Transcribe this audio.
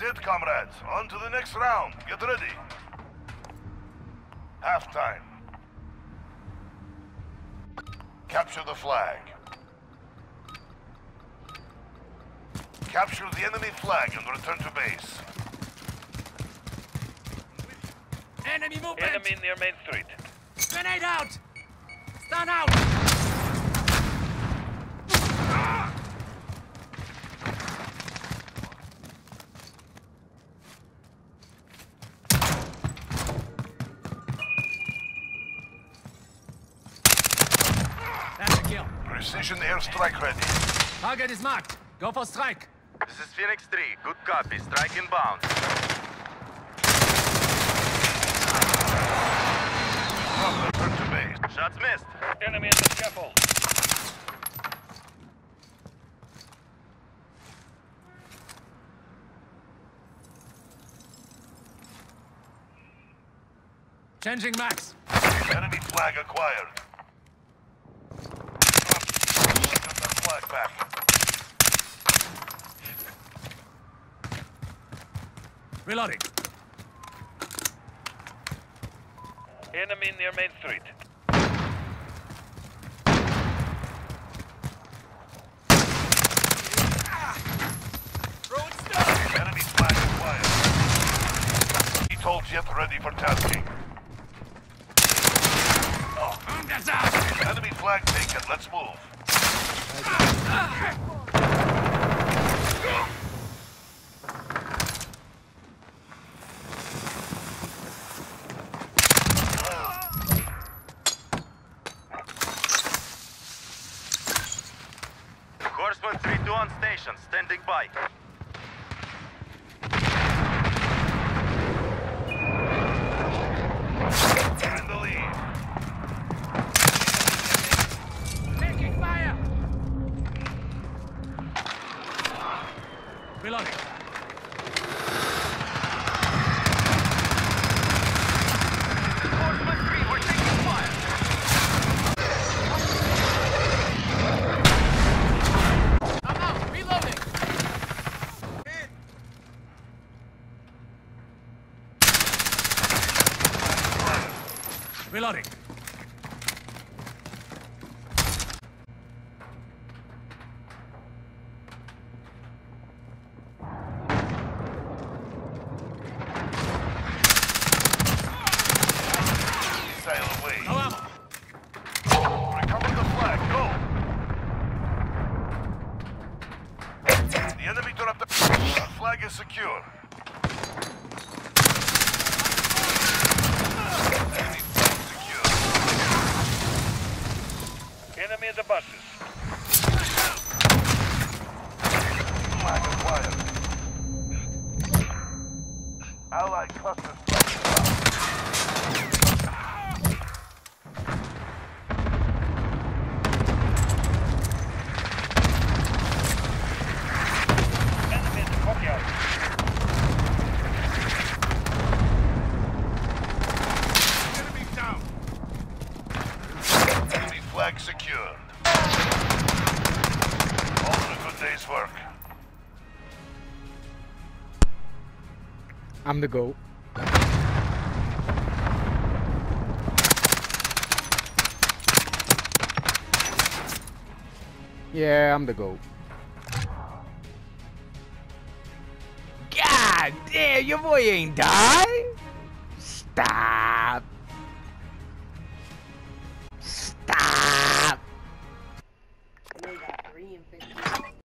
it, comrades. On to the next round. Get ready. Halftime. Capture the flag. Capture the enemy flag and return to base. Enemy movement! Enemy near Main Street. Grenade out! Stun out! That's a kill. Precision airstrike ready. Target is marked. Go for strike. This is Phoenix 3. Good copy. Strike inbound. Return to base. Shots missed. Enemy in the scaffold. Changing max. Enemy flag acquired. Get that flag back. Reloading. Enemy near Main Street. Enemy flag acquired. He jet ready for tasking. Enemy flag taken. Let's move. Horseman 3-2 on station, standing by. In the lead. Taking fire! Reloading. Horseman 3, we're taking fire. I'm out. Reloading. Reloading. Sail away. No ammo. Recover the flag. Go. The enemy dropped the flag is secure. Enemy flag secure. Enemy at the buses. Flag acquired. Allied cluster strike. Enemy in the courtyard. Enemy down. Enemy flag secured. All in a good day's work. I'm the GOAT. Yeah, I'm the GOAT. God damn, your boy ain't died? Stop.